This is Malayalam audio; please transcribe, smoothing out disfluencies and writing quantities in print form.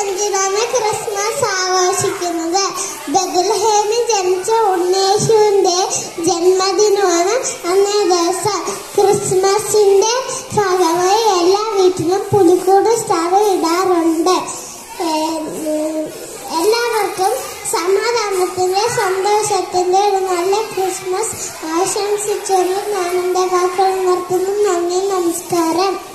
5-ാണ് ക്രിസ്മസ് ആഘോഷിക്കുന്നത്. ബെത്ലഹേമിൽ ജനിച്ച ഉണ്ണേശുവിന്റെ ജന്മദിനമാണ് അന്നേ ദിവസം. ക്രിസ്മസിന്റെ ഭാഗമായി എല്ലാ വീട്ടിലും പുലിക്കൂട് സ്റ്റാർ ഇടാറുണ്ട്. എല്ലാവർക്കും സമാധാനത്തിന്റെ സന്തോഷത്തിന്റെ ഒരു നല്ല ക്രിസ്മസ് ആശംസിച്ചുകൊണ്ട് ഞാൻ എൻ്റെ വാക്കുകൾ നിർത്തുന്നു. നന്ദി, നമസ്കാരം.